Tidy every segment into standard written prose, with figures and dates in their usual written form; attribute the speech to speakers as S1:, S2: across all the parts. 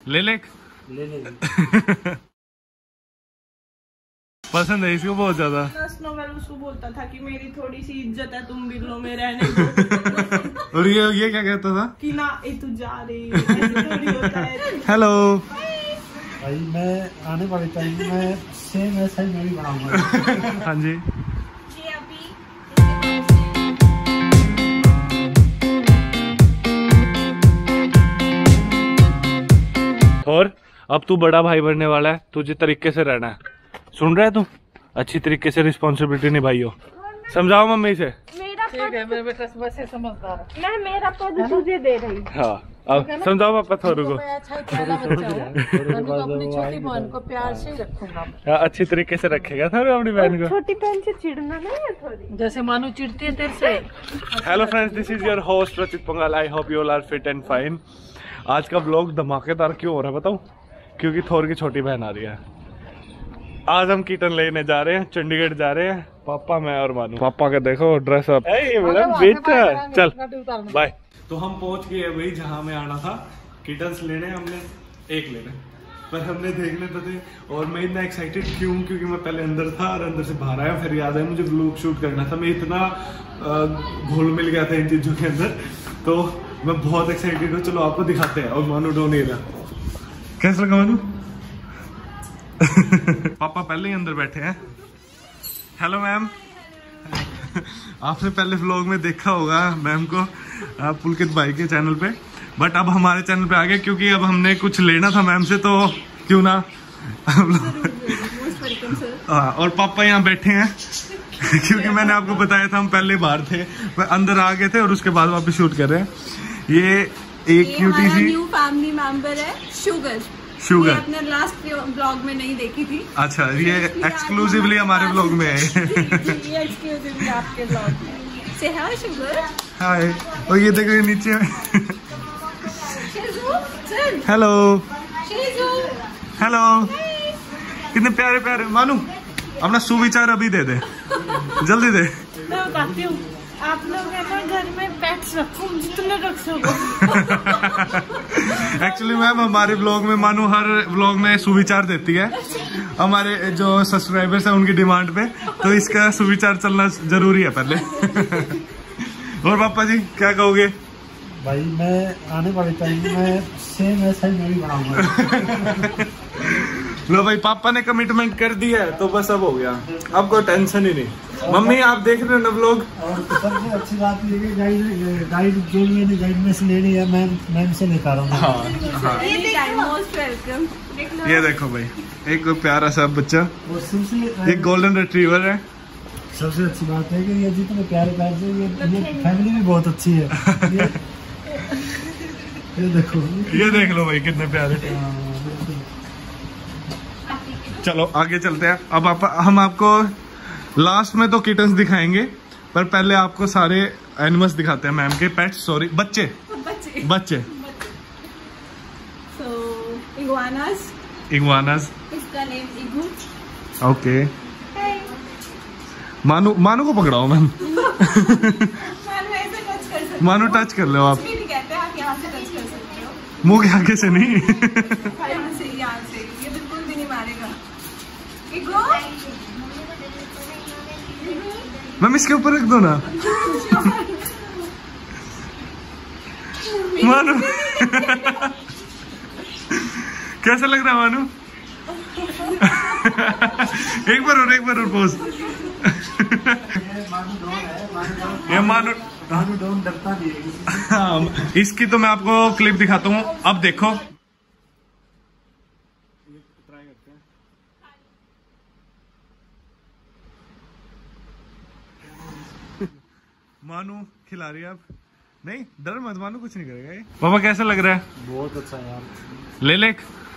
S1: ले ले पसंद है इसको बहुत ज्यादा।
S2: नोवेल उसको बोलता था कि मेरी थोड़ी सी इज्जत है, तुम बिल्लो में रहने दो।
S1: और ये क्या कहता था
S2: कि ना तू जा रही है।
S1: हेलो
S3: भाई मैं आने वाले टाइम में सेम ऐसा ही मैं भी बनाऊंगा।
S1: हाँ जी और अब तू बड़ा भाई बनने वाला है, तुझे तरीके से रहना है। सुन रहा है तू? अच्छी तरीके से रिस्पॉन्सिबिलिटी निभाइयो। समझाओ मम्मी से।
S2: ठीक है मेरे बेटा बस से समझदार है। मैं मेरा पद तुझे दे रही।
S1: हाँ अब समझाओ पापा थोरू को।
S2: अपनी छोटी बहन को प्यार से रखूंगा।
S1: अच्छी तरीके से रखेगा थोरू अपनी बहन को।
S2: छोटी बहन से चिढ़ना नहीं है थोड़ी, जैसे मानू चिढ़ती है तेरे से।
S1: Hello friends, this is your host Rachit Pangal. I hope you all are fit and fine. आज का व्लॉग धमाकेदार क्यों हो रहा है बताऊं? क्योंकि थोर की छोटी बहन आ रही है। आज हम कीटन लेने जा रहे हैं, चंडीगढ़ जा रहे हैं, पापा मैं और मानू। पापा का देखो ड्रेस अप। बेटा चल बाय। तो हम पहुंच गए भाई जहां में आना था। किटन्स लेने हमने एक लेने, पर हमने देख लेते थे। और मैं इतना एक्साइटेड क्यों? क्योंकि मैं पहले अंदर था और अंदर से बाहर आया। फिर याद है मुझे व्लॉग शूट करना था। मैं इतना घुल मिल गया था इन चीजों के अंदर, तो मैं बहुत एक्साइटेड हूँ। चलो आपको दिखाते हैं। और मानू डो नहीं रहा। कैसा लगा मानू? पापा पहले ही अंदर बैठे हैं। Hello ma'am. आपने पहले व्लॉग में देखा होगा मैम को पुलकित भाई के चैनल पे, बट अब हमारे चैनल पे आ गए क्योंकि अब हमने कुछ लेना था मैम से, तो क्यों ना। और पापा यहाँ बैठे हैं क्योंकि मैंने आपको बताया था हम पहले बाहर थे, अंदर आ गए थे और उसके बाद वापस शूट कर रहे हैं। ये एक क्यूटी सी
S2: न्यू फैमिली मेंबर है, शुगर। ये अपने लास्ट ब्लॉग में नहीं देखी थी।
S1: अच्छा, ये एक्सक्लूसिवली हमारे ब्लॉग में है।
S2: ये एक्सक्लूसिवली आपके ब्लॉग में। से हाय शुगर।
S1: हाय। और ये देखो ये नीचे हेलो हेलो। कितने प्यारे प्यारे। मानू अपना सुविचार अभी दे दे, जल्दी दे।
S2: मैं बताती हूँ, आप लोग है ना घर में पेट्स रखो जितने रख सको।
S1: एक्चुअली मैम हमारे ब्लॉग में मानू हर ब्लॉग में सुविचार देती है हमारे जो सब्सक्राइबर्स हैं उनकी डिमांड पे, तो इसका सुविचार चलना जरूरी है पहले। और पापा जी क्या कहोगे?
S3: भाई मैं आने वाले टाइम में सेम ऐसा ही मैं भी बनाऊंगा।
S1: लो भाई, पापा ने कमिटमेंट कर दिया है तो बस अब हो गया, अब कोई टेंशन ही नहीं। मम्मी आप देख रहे हो ना व्लॉग?
S3: और सबसे अच्छी बात ये कि गाइड जो मैंने गाइडनेस लेनी है मैम से लेकर आ रहा हूँ।
S1: ये देखो भाई, एक प्यारा सा बच्चा, एक गोल्डन रिट्रीवर है।
S3: सबसे अच्छी बात है कि ये जितने प्यारे प्यारे से ये फैमिली भी बहुत अच्छी है। ये देखो,
S1: ये देख लो भाई कितने प्यारे। चलो आगे चलते हैं। अब हम आपको लास्ट में तो किटन्स दिखाएंगे, पर पहले आपको सारे एनिमल्स दिखाते हैं। मैम के पेट्स, सॉरी बच्चे। इग्वानास।
S2: इसका नेम इगू।
S1: ओके। मानू को पकड़ाओ मैम। मानू टच कर लो आप।
S2: कहते हैं आप यहाँ से टच कर सकते हो,
S1: मुंह के आगे से नहीं।
S2: यहाँ से ये बिल्कुल भी नहीं मारेगा।
S1: मैम इसके ऊपर रख दो ना। मानू कैसा लग रहा है मानू? एक बार और पोज। ये मानू
S3: डरता नहीं है।
S1: हाँ, इसकी तो मैं आपको क्लिप दिखाता हूँ, अब देखो। मानू खिला रही है आप। नहीं डर मत, मानू कुछ नहीं करेगा ये। पापा कैसा लग रहा है?
S3: बहुत अच्छा यार।
S1: ले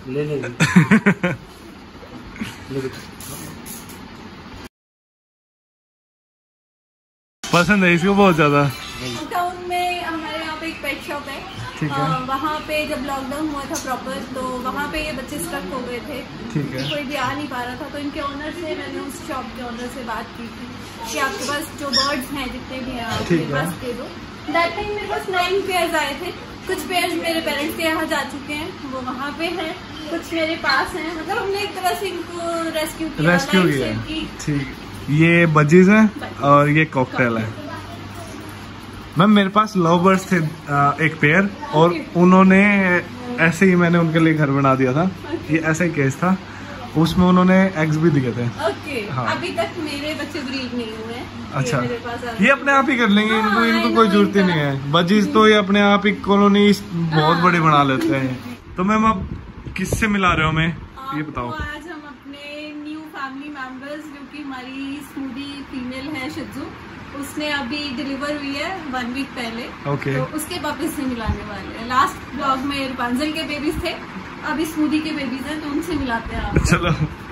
S1: पसंद है इसको बहुत ज्यादा।
S2: टाउन में हमारे यहाँ पे एक पेट शॉप है,
S1: ठीक है।
S2: वहाँ पे जब लॉकडाउन हुआ था प्रॉपर, तो वहाँ पे ये बच्चे स्टक हो गए थे।
S1: ठीक है।
S2: कोई भी आ नहीं पा रहा था, तो इनके ओनर से मैंने उस शॉप के ओनर से बात की थी कि आपके पास जो बर्ड्स हैं जितने भी हैं आपके पास दे दो। दैट टाइम मेरे पास 9 पेयर्स आए थे, कुछ पेयर्स मेरे पेरेंट्स के यहाँ जा चुके हैं, वो वहाँ पे हैं, कुछ मेरे पास हैं। मतलब हमने एक तरह से इनको रेस्क्यू किया।
S1: ठीक, ये बजीज है और ये कॉकटेल है। मैम मेरे पास लव बर्ड्स थे एक पेयर, और उन्होंने ऐसे ही मैंने उनके लिए घर बना दिया था। ये ऐसा ही केस था, उसमें उन्होंने एग्स भी दिए थे।
S2: हाँ। अभी तक मेरे बच्चे ब्रीड नहीं हुए।
S1: अच्छा, ये अपने आप ही कर लेंगे। इनको कोई जरूरत ही नहीं है। बजीज तो ये अपने आप ही कॉलोनी बहुत बड़ी बना लेते हैं। तो मैम आप किससे मिला रहे हो हमें, ये बताओ।
S2: आज हम अपने न्यू फैमिली मेंबर्स, जो कि हमारी स्मूदी फीमेल है शिजू, उसने अभी डिलीवर हुई है 1 वीक पहले।
S1: ओके।
S2: तो उसके वापस से मिलाने वाले हैं। लास्ट ब्लॉग में रूपांजल के बेबीज थे, अभी स्मूदी के बेबीज हैं, तो उनसे मिलाते हैं आप।
S1: चलो,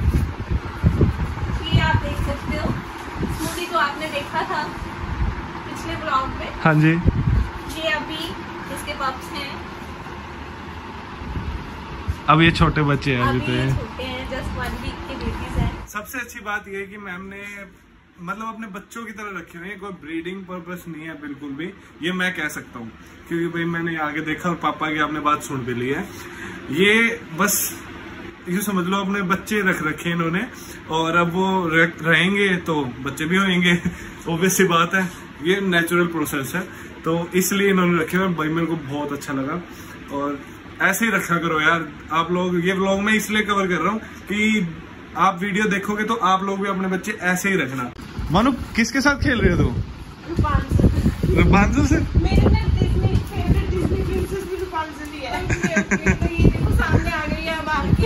S2: ये आप देख सकते हो, स्मूदी को आपने देखा था पिछले ब्लॉग में।
S1: हाँ जी।
S2: ये अभी इसके पप्स हैं।
S1: अब ये छोटे बच्चे हैं, अभी तो ये
S2: छोटे हैं, जस्ट 1 वीक के बेबीज हैं।
S1: सबसे अच्छी बात ये है कि मैम ने मतलब अपने बच्चों की तरह रखे हुए हैं, कोई ब्रीडिंग पर्पस नहीं है बिल्कुल भी, ये मैं कह सकता हूँ, क्योंकि भाई मैंने आगे देखा और पापा की आपने बात सुन भी ली है। ये बस ये समझ लो अपने बच्चे रख रखे हैं इन्होंने, और अब वो रहेंगे तो बच्चे भी होंगे, ऑब्वियस सी बात है, ये नेचुरल प्रोसेस है, तो इसलिए इन्होंने रखे हुए। भाई मेरे को बहुत अच्छा लगा, और ऐसे ही रखा करो यार आप लोग। ये व्लॉग मैं इसलिए कवर कर रहा हूँ कि आप वीडियो देखोगे तो आप लोग भी अपने बच्चे ऐसे ही रखना। मानो किसके साथ खेल रहे हो तुम? रूपांजल से।
S2: मेरे ना डिज्नी फेवरेट डिज्नी प्रिंसेस भी रूपांजल ही है। तो ये देखो सामने आ गई है अब आपकी।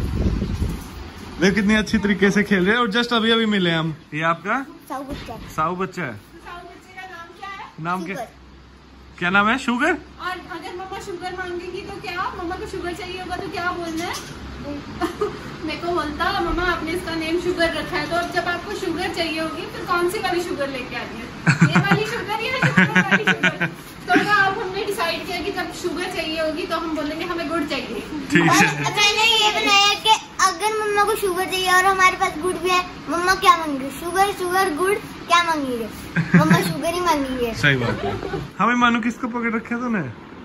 S1: देखो कितनी अच्छी तरीके से खेल रहे हैं, और जस्ट अभी अभी मिले हम। ये आपका साऊ बच्चा है।
S2: साऊ बच्चे का नाम क्या है?
S1: नाम क्या नाम है? शुगर।
S2: और अगर मम्मा शुगर मांगेगी तो क्या, मम्मा को शुगर चाहिए होगा तो क्या बोलना है? मेरे को बोलता मम्मा आपने इसका नेम शुगर रखा है, तो अब जब आपको शुगर चाहिए होगी तो कौन सी वाली शुगर लेके आनी है? ये वाली शुगर या शुगर वाली शुगर? तो अब हमने डिसाइड किया कि जब शुगर चाहिए होगी तो हम बोलेंगे हमें गुड़ चाहिए।
S1: ठीक है।
S4: मैंने ये बनाया कि अगर मम्मा को शुगर चाहिए और हमारे पास गुड़ भी है, मम्मा क्या मांगेंगे? शुगर गुड़ क्या मांगेंगे? मम्मा शुगर ही मांगेंगे।
S1: सही बात है। हमें मानो किसको पकड़ रखा है तूने?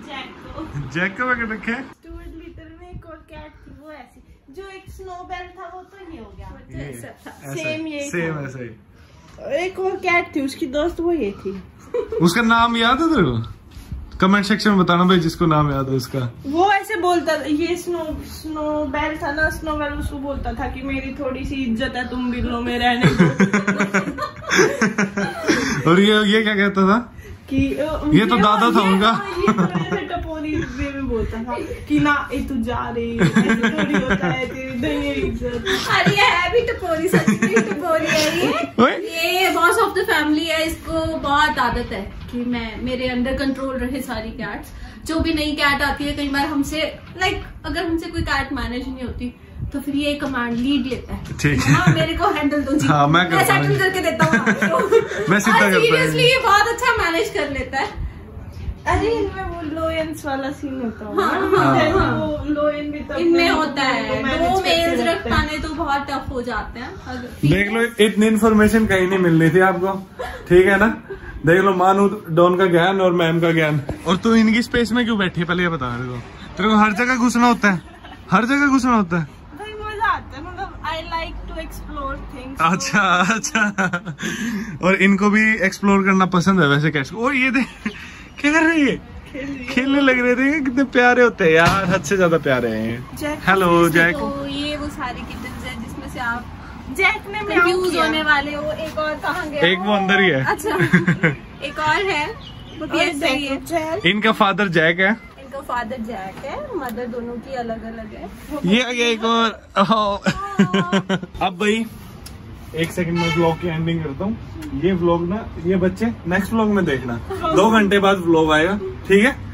S1: जैक को पकड़ रखा है।
S2: स्टुअर्ट लिटिल में एक और कैट थी, वो ऐसी, जो एक स्नोबेल था वो तो ये हो गया। सेम ये
S1: सेम ऐसा ही।
S2: एक और कैट थी, उसकी दोस्त वो ये थी।
S1: उसका नाम याद है तेरे को? कमेंट सेक्शन में बताना भाई जिसको नाम याद है उसका।
S2: वो ऐसे बोलता था, ये स्नोबेल था ना, स्नोबेल उसको बोलता था कि मेरी थोड़ी सी इज्जत है तुम बिल्लो में रहने दो।
S1: और ये क्या कहता था
S2: कि
S1: ये तो दादा था उनका।
S2: ये टपोरी वे में बोलता था कि ना ये तू जा रही ऐसे थोड़ी होता है तेरी इज्जत। अरे है भी टपोरी, सच में टपोरी है ये बॉस ऑफ द फैमिली है। इसको बहुत आदत है कि मेरे अंडर कंट्रोल रहे सारी कैट्स। जो भी नई कैट आती है, कई बार हमसे अगर हमसे कोई कैट मैनेज नहीं होती तो फिर ये कमांड लीड लेता है। ठीक है, हाँ, मेरे को हैंडल दो जी। हाँ, मैं सेटल करके देता हूँ। मैं सीधा करता हूँ। सीरियसली ये बहुत अच्छा मैनेज कर लेता है। अरे इनमें वो लोयंस वाला सीन होता है। हाँ, वो लोयन भी तो इनमें होता है। 2 मेल्स रख पाने तो बहुत टफ हो जाते हैं।
S1: देख लो, इतनी इन्फॉर्मेशन कहीं नहीं मिलनी थी आपको, ठीक है ना? देख लो, मानू डॉन का ज्ञान और मैम का ज्ञान। और तू इनकी स्पेस में क्यों बैठी है, पहले ये बता मेरे को। तेरे को हर जगह घुसना होता है? हर जगह घुसना होता है?
S2: I like to explore things.
S1: अच्छा। और इनको भी एक्सप्लोर करना पसंद है वैसे कैट्स को। और ये देख क्या कर रही है, खेलने लग रहे थे। कितने प्यारे होते हैं यार, हद से ज्यादा प्यारे हैं। Hello Jack.
S2: तो ये वो सारे किटन्स हैं जिसमें से आप जैक में कंफ्यूज होने वाले हो। एक और कहाँ गया?
S1: एक वो अंदर ही है।
S2: अच्छा, एक और है, वो भी ऐसा ही है।
S1: इनका फादर जैक है।
S2: फादर जैक है, मदर दोनों की अलग अलग है।
S1: ये आ गया एक और। अब भाई 1 सेकंड में व्लॉग की एंडिंग करता हूँ। ये व्लॉग ना, ये बच्चे नेक्स्ट व्लॉग में देखना, 2 घंटे बाद व्लॉग आएगा, ठीक है?